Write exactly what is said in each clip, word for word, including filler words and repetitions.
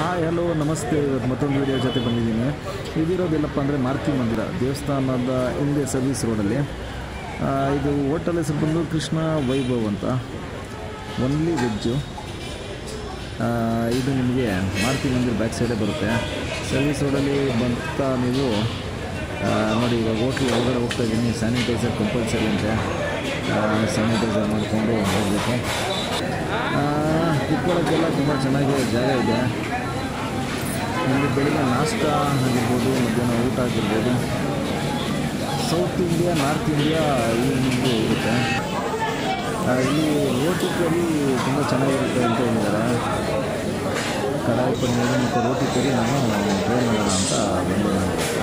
Hi hello ನಮಸ್ತೆ. ಇವತ್ತು ಮತ್ತೊಂದು ವೀಡಿಯೋ ಜೊತೆ ಬಂದಿದ್ದೀನಿ. ಇದಿರೋದಿಲ್ಲಪ್ಪ ಅಂದರೆ ಮಾರುತಿ ಮಂದಿರ ದೇವಸ್ಥಾನದ ಹಿಂದೆ ಸರ್ವಿಸ್ ರೋಡಲ್ಲಿ. ಇದು ಹೋಟೆಲ್ ಹೆಸರು ಬಂದು ಕೃಷ್ಣ ವೈಭವ್ ಅಂತ, ಒನ್ಲಿ ವೆಜ್ಜು. ಇದು ನಿಮಗೆ ಮಾರುತಿ ಮಂದಿರ ಬ್ಯಾಕ್ ಸೈಡೇ ಬರುತ್ತೆ. ಸರ್ವಿಸ್ ರೋಡಲ್ಲಿ ಬಂತ ನೀವು ನೋಡಿ. ಇವಾಗ ಹೋಟ್ಲ್ ಒಳಗಡೆ ಹೋಗ್ತಾ ಇದ್ದೀನಿ. ಸ್ಯಾನಿಟೈಸರ್ ಕಂಪಲ್ಸರಿ ಅಂತೆ, ಸ್ಯಾನಿಟೈಸರ್ ಮಾಡಿಕೊಂಡು ಹೋಗಬೇಕು. ಕುತ್ಕೊಳ್ಳೋಕ್ಕೆಲ್ಲ ತುಂಬ ಚೆನ್ನಾಗಿ ಜಾಗ ಇದೆ. ಇಲ್ಲಿ ಬೆಳಿಗ್ಗೆ ನಾಷ್ಟ ಆಗಿರ್ಬೋದು, ಮಧ್ಯಾಹ್ನ ಊಟ ಆಗಿರ್ಬೋದು. ಸೌತ್ ಇಂಡಿಯಾ, ನಾರ್ತ್ ಇಂಡಿಯಾ ಈ ನಿಮಗೆ ಇರುತ್ತೆ. ಇಲ್ಲಿ ರೋಟಿ ಕರಿ ತುಂಬ ಚೆನ್ನಾಗಿರುತ್ತೆ ಅಂತ ಹೇಳಿದ್ದಾರೆ. ಕಡಾಯಿ ಪನ್ನೀರು ಮತ್ತು ರೋಟಿ ಕರಿ ನಾನು ಟ್ರೈ ಮಾಡೋಣ ಅಂತ ಬಂದು ಮಾಡಿರುತ್ತೆ.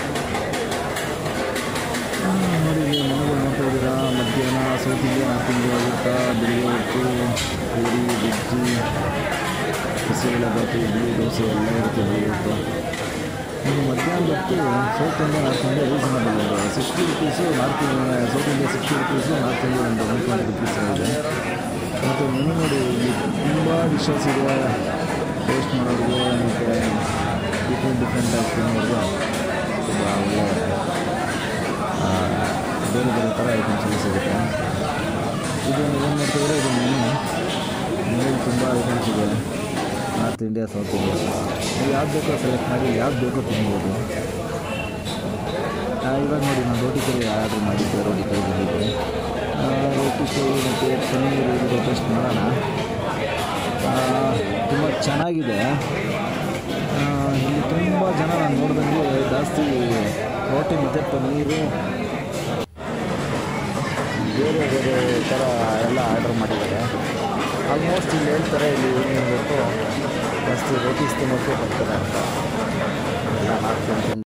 ನೋಡಿ, ಮನೆಗಳು ನೋಡ್ತಾ ಇದ್ದೀರಾ. ಮಧ್ಯಾಹ್ನ ಸೌತ್ ಇಂಡಿಯಾ, ನಾರ್ತ್ ಇಂಡಿಯಾ ಊಟ, ಬೆಳಿಗ್ಗೆ ಉಪ್ಪು, ಪೂರಿ, ಬಜ್ಜಿ, ಬಿಸಿಬೇಳೆ ಬಾತು, ಇಡ್ಲಿ, ದೋಸೆ ಎಲ್ಲ ಇರುತ್ತೆ ಬೆಳಿಗ್ಗೆ. ಇನ್ನು ಮಧ್ಯಾಹ್ನ ಹೊತ್ತು south India, north India reasonable ಇದೆ. Sixty rupees north India, south India sixty rupees, north India ಒಂದು ಒನ್ ಟ್ವೆಂಟಿ ರುಪೀಸ್ ಇದೆ. ಮತ್ತು ಮೆನು ನೋಡಿ, ಇಲ್ಲಿ ತುಂಬ ಡಿಶಸ್ ಇದೆ. ಟೇಸ್ಟ್ ಮಾಡೋರಿಗೆ ಮತ್ತು ಡಿಫ್ರೆಂಟ್ ಡಿಫ್ರೆಂಟ್ ಆಗಿ ತಿನ್ನೋರಿಗೆ ತುಂಬ ಒಳ್ಳೆಯ ಬೇರೆ ಬೇರೆ ಥರ ಐಟಮ್ಸ್ ಎಲ್ಲ ಸಿಗುತ್ತೆ. ಇದು ಏನು ಮಾಡ್ತಿದ್ರೆ ಇದು ಮೆನು ಮೆನು ತುಂಬ ಐಟಮ್ಸ್ ಇದೆ. ನಾರ್ತ್ ಇಂಡಿಯಾ, ಸೌತ್ ಇಂಡಿಯಾ, ನೀವು ಯಾವ್ದು ಬೇಕೋ ಸೆಲೆಕ್ಟ್ ಮಾಡಿ ಯಾವ್ದು ಬೇಕೋ ತಿನ್ಬೋದು. ಇವಾಗ ನೋಡಿ, ನಾನು ರೋಟಿ ಕರಿ ಆರ್ಡ್ರ್ ಮಾಡಿದ್ದೆ. ರೋಟಿ ಕರಿ ಬಂದಿದ್ದೆ. ರೋಟಿ ಕರಿ ಮತ್ತು ಪನ್ನೀರು ಇದು ಟೇಸ್ಟ್ ಮಾಡೋಣ. ತುಂಬ ಚೆನ್ನಾಗಿದೆ. ಇಲ್ಲಿ ತುಂಬ ಜನ ನಾನು ನೋಡಿದಂಗೆ ಜಾಸ್ತಿ ರೋಟಿ ಮತ್ತು ಪನ್ನೀರು ಬೇರೆ ಬೇರೆ ಥರ ಎಲ್ಲ ಆರ್ಡ್ರ್ ಮಾಡಿದ್ದಾರೆ. ಆಲ್ಮೋಸ್ಟ್ ಇಲ್ಲಿ ಹೇಳ್ತಾರೆ ಇಲ್ಲಿ ಏನೇನು ಬೇಕೋ ಜಾಸ್ತಿ ರೋಟೀಸ್ ತಿನ್ನೋಕ್ಕೆ ಬರ್ತಾರೆ ಅಂತ.